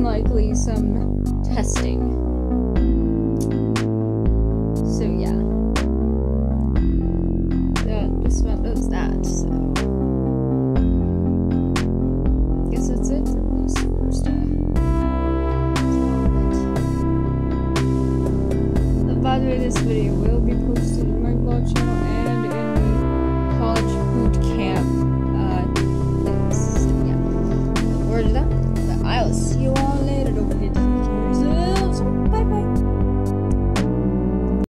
likely some testing. So yeah. That just about does that, so I guess that's it for this first by the way, this video will be posted in my vlog channel and in the College Bootcamp things. So yeah. Word of that. But I will see you all